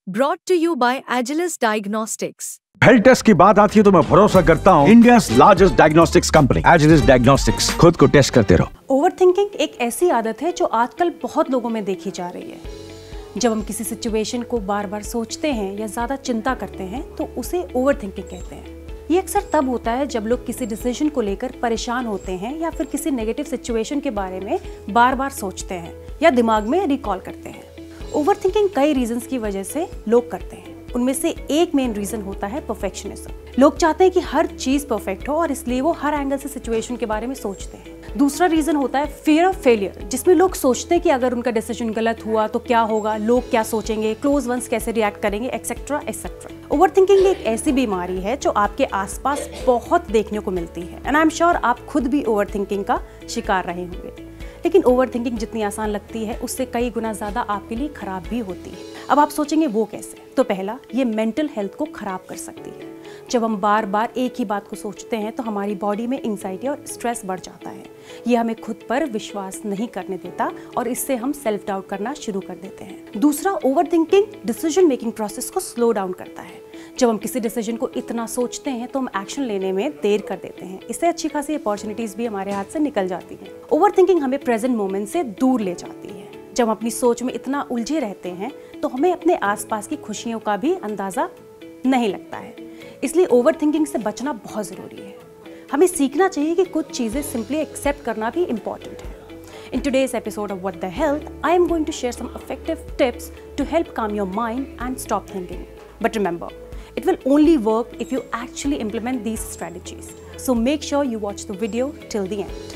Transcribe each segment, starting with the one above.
Brought to you by Agilus Diagnostics. Health test की बात आती है तो मैं भरोसा करता हूँ India largest diagnostics company Agilus diagnostics. खुद को टेस्ट करते रहो। ओवरथिंकिंग एक ऐसी आदत है जो आजकल बहुत लोगों में देखी जा रही है। जब हम किसी सिचुएशन को बार बार सोचते हैं या ज़्यादा चिंता करते हैं तो उसे ओवरथिंकिंग कहते हैं। ये अक्सर तब होता है जब लोग किसी डिसीजन को लेकर परेशान होते हैं या फिर किसी नेगेटिव सिचुएशन के बारे में बार बार सोचते हैं या दिमाग में रिकॉल करते हैं। ओवरथिंकिंग कई रीजंस की वजह से लोग करते हैं। उनमें से एक मेन रीजन होता है परफेक्शनिज्म। लोग चाहते हैं कि हर चीज परफेक्ट हो और इसलिए वो हर एंगल से सिचुएशन के बारे में सोचते हैं। दूसरा रीजन होता है फियर ऑफ फेलियर, जिसमें लोग सोचते हैं कि अगर उनका डिसीजन गलत हुआ तो क्या होगा, लोग क्या सोचेंगे, क्लोज वंस कैसे रिएक्ट करेंगे, एक्सेट्रा एक्सेट्रा। ओवरथिंकिंग एक ऐसी बीमारी है जो आपके आसपास बहुत देखने को मिलती है एंड आई एम श्योर आप खुद भी ओवरथिंकिंग का शिकार रहे होंगे। लेकिन ओवरथिंकिंग जितनी आसान लगती है उससे कई गुना ज़्यादा आपके लिए खराब भी होती है। अब आप सोचेंगे वो कैसे? तो पहला, ये मेंटल हेल्थ को खराब कर सकती है। जब हम बार बार एक ही बात को सोचते हैं तो हमारी बॉडी में एंजाइटी और स्ट्रेस बढ़ जाता है। ये हमें खुद पर विश्वास नहीं करने देता और इससे हम सेल्फ डाउट करना शुरू कर देते हैं। दूसरा, ओवरथिंकिंग डिसीजन मेकिंग प्रोसेस को स्लो डाउन करता है। जब हम किसी डिसीजन को इतना सोचते हैं तो हम एक्शन लेने में देर कर देते हैं। इससे अच्छी खासी अपॉर्चुनिटीज भी हमारे हाथ से निकल जाती हैं। ओवरथिंकिंग हमें प्रेजेंट मोमेंट से दूर ले जाती है। जब हम अपनी सोच में इतना उलझे रहते हैं तो हमें अपने आसपास की खुशियों का भी अंदाजा नहीं लगता है। इसलिए ओवरथिंकिंग से बचना बहुत ज़रूरी है। हमें सीखना चाहिए कि कुछ चीज़ें सिंपली एक्सेप्ट करना भी इम्पॉर्टेंट है। In today's episode of What the Health, I am going to share some effective tips to help calm your mind and stop thinking. But remember, it will only work if you actually implement these strategies. So make sure you watch the video till the end.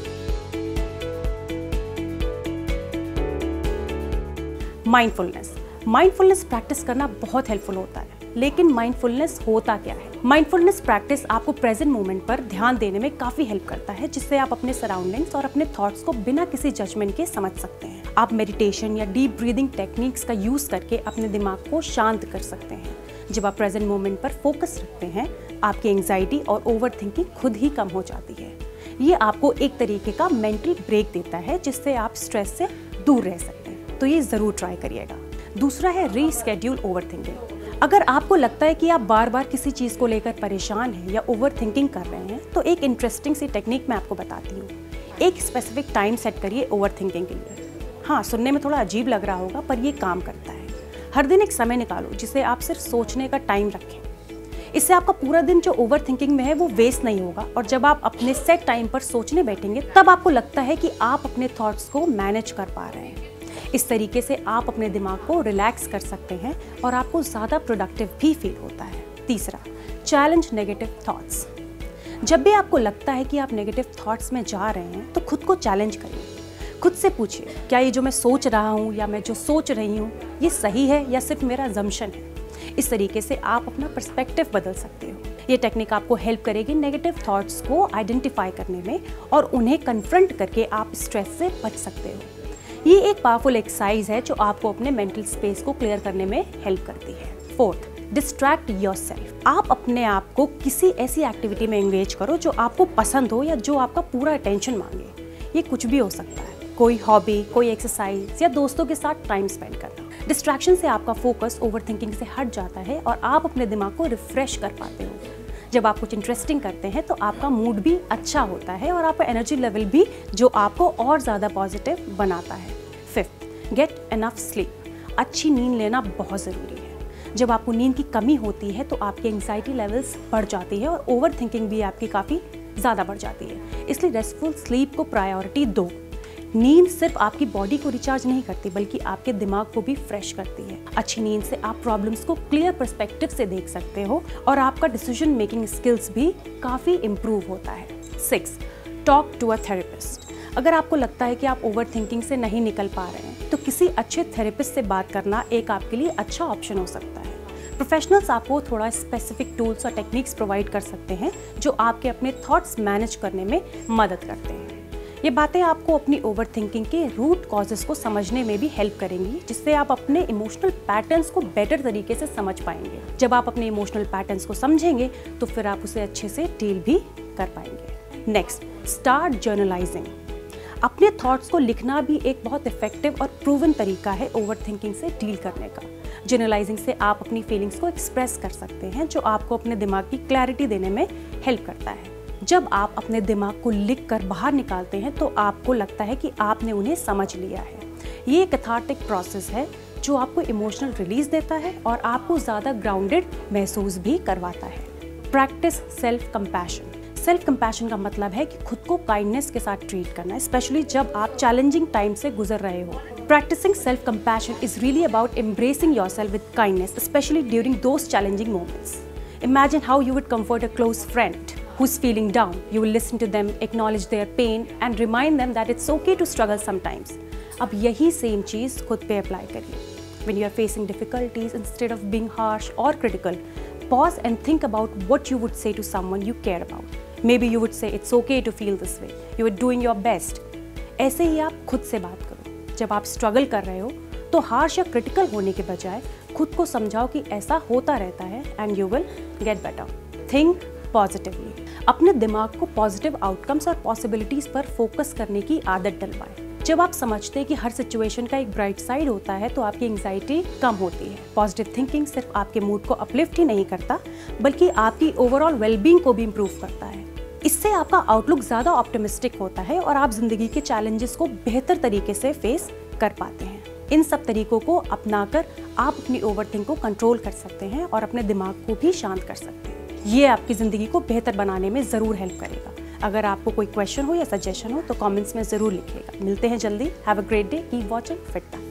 Mindfulness practice करना बहुत helpful होता है। लेकिन mindfulness होता क्या है? Mindfulness practice आपको present moment पर ध्यान देने में काफी हेल्प करता है, जिससे आप अपने सराउंडिंग्स और अपने थॉट्स को बिना किसी जजमेंट के समझ सकते हैं। आप मेडिटेशन या डीप ब्रीदिंग टेक्निक्स का यूज करके अपने दिमाग को शांत कर सकते हैं। जब आप प्रेजेंट मोमेंट पर फोकस रखते हैं, आपकी एंजाइटी और ओवरथिंकिंग खुद ही कम हो जाती है। ये आपको एक तरीके का मेंटल ब्रेक देता है, जिससे आप स्ट्रेस से दूर रह सकते हैं। तो ये जरूर ट्राई करिएगा। दूसरा है रीस्केड्यूल ओवरथिंकिंग। अगर आपको लगता है कि आप बार बार किसी चीज़ को लेकर परेशान हैं या ओवरथिंकिंग कर रहे हैं तो एक इंटरेस्टिंग सी टेक्निक मैं आपको बताती हूँ। एक स्पेसिफिक टाइम सेट करिए ओवरथिंकिंग के लिए। हाँ, सुनने में थोड़ा अजीब लग रहा होगा पर ये काम करता है। हर दिन एक समय निकालो जिसे आप सिर्फ सोचने का टाइम रखें। इससे आपका पूरा दिन जो ओवरथिंकिंग में है वो वेस्ट नहीं होगा और जब आप अपने सेट टाइम पर सोचने बैठेंगे तब आपको लगता है कि आप अपने थॉट्स को मैनेज कर पा रहे हैं। इस तरीके से आप अपने दिमाग को रिलैक्स कर सकते हैं और आपको ज़्यादा प्रोडक्टिव भी फील होता है। तीसरा, चैलेंज नेगेटिव थॉट्स। जब भी आपको लगता है कि आप नेगेटिव थॉट्स में जा रहे हैं तो खुद को चैलेंज करिए। खुद से पूछिए, क्या ये जो मैं सोच रहा हूँ या मैं जो सोच रही हूँ ये सही है या सिर्फ मेरा अजम्पशन है? इस तरीके से आप अपना पर्सपेक्टिव बदल सकते हो। ये टेक्निक आपको हेल्प करेगी नेगेटिव थॉट्स को आइडेंटिफाई करने में और उन्हें कन्फ्रंट करके आप स्ट्रेस से बच सकते हो। ये एक पावरफुल एक्सरसाइज है जो आपको अपने मेंटल स्पेस को क्लियर करने में हेल्प करती है। Fourth, distract yourself. आप अपने आप को किसी ऐसी एक्टिविटी में एंगेज करो जो आपको पसंद हो या जो आपका पूरा अटेंशन मांगे। ये कुछ भी हो सकता है, कोई हॉबी, कोई एक्सरसाइज या दोस्तों के साथ टाइम स्पेंड करना। डिस्ट्रैक्शन से आपका फोकस ओवरथिंकिंग से हट जाता है और आप अपने दिमाग को रिफ्रेश कर पाते हो। जब आप कुछ इंटरेस्टिंग करते हैं तो आपका मूड भी अच्छा होता है और आपका एनर्जी लेवल भी, जो आपको और ज़्यादा पॉजिटिव बनाता है। Fifth, get enough sleep. अच्छी नींद लेना बहुत ज़रूरी है। जब आपको नींद की कमी होती है तो आपकी एंग्जाइटी लेवल्स बढ़ जाती है और ओवरथिंकिंग भी आपकी काफ़ी ज़्यादा बढ़ जाती है। इसलिए रेस्टफुल स्लीप को प्रायोरिटी दो। नींद सिर्फ आपकी बॉडी को रिचार्ज नहीं करती बल्कि आपके दिमाग को भी फ्रेश करती है। अच्छी नींद से आप प्रॉब्लम्स को क्लियर पर्सपेक्टिव से देख सकते हो और आपका डिसीजन मेकिंग स्किल्स भी काफ़ी इम्प्रूव होता है। 6, टॉक टू अ थेरेपिस्ट। अगर आपको लगता है कि आप ओवरथिंकिंग से नहीं निकल पा रहे हैं तो किसी अच्छे थेरेपिस्ट से बात करना एक आपके लिए अच्छा ऑप्शन हो सकता है। प्रोफेशनल्स आपको थोड़ा स्पेसिफिक टूल्स और टेक्निक्स प्रोवाइड कर सकते हैं जो आपके अपने थॉट्स मैनेज करने में मदद करते हैं। ये बातें आपको अपनी ओवरथिंकिंग के रूट कॉजेस को समझने में भी हेल्प करेंगी, जिससे आप अपने इमोशनल पैटर्न्स को बेटर तरीके से समझ पाएंगे। जब आप अपने इमोशनल पैटर्न्स को समझेंगे तो फिर आप उसे अच्छे से डील भी कर पाएंगे। Next, start journalising. अपने थॉट्स को लिखना भी एक बहुत इफेक्टिव और प्रूवन तरीका है ओवरथिंकिंग से डील करने का। जर्नलाइजिंग से आप अपनी फीलिंग्स को एक्सप्रेस कर सकते हैं, जो आपको अपने दिमाग की क्लैरिटी देने में हेल्प करता है। जब आप अपने दिमाग को लिख कर बाहर निकालते हैं तो आपको लगता है कि आपने उन्हें समझ लिया है। ये कैथार्टिक प्रोसेस है जो आपको इमोशनल रिलीज देता है और आपको ज़्यादा ग्राउंडेड महसूस भी करवाता है। Practice self compassion. Self compassion का मतलब है कि खुद को काइंडनेस के साथ ट्रीट करना, स्पेशली जब आप चैलेंजिंग टाइम से गुजर रहे हो। Practicing self-compassion is really about embracing yourself with kindness, especially during those challenging moments. Imagine how you would comfort a close friend who's feeling down. You will listen to them, acknowledge their pain, and remind them that it's okay to struggle sometimes. अब यही same चीज़ खुद पे apply करिए। When you are facing difficulties, instead of being harsh or critical, pause and think about what you would say to someone you care about. Maybe you would say, it's okay to feel this way. You are doing your best. ऐसे ही आप खुद से बात करो। जब आप struggle कर रहे हो तो हार्श या क्रिटिकल होने के बजाय खुद को समझाओ कि ऐसा होता रहता है and you will get better. Think positively. अपने दिमाग को पॉजिटिव आउटकम्स और पॉसिबिलिटीज पर फोकस करने की आदत डलवाएं। जब आप समझते हैं कि हर सिचुएशन का एक ब्राइट साइड होता है तो आपकी एंग्जाइटी कम होती है। पॉजिटिव थिंकिंग सिर्फ आपके मूड को अपलिफ्ट ही नहीं करता बल्कि आपकी ओवरऑल वेलबींग को भी इम्प्रूव करता है। इससे आपका आउटलुक ज़्यादा ऑप्टिमिस्टिक होता है और आप जिंदगी के चैलेंजेस को बेहतर तरीके से फेस कर पाते हैं। इन सब तरीकों को अपनाकर आप अपनी ओवरथिंक को कंट्रोल कर सकते हैं और अपने दिमाग को भी शांत कर सकते हैं। ये आपकी ज़िंदगी को बेहतर बनाने में ज़रूर हेल्प करेगा। अगर आपको कोई क्वेश्चन हो या सजेशन हो तो कमेंट्स में ज़रूर लिखिएगा। मिलते हैं जल्दी। Have a great day. Keep watching fit.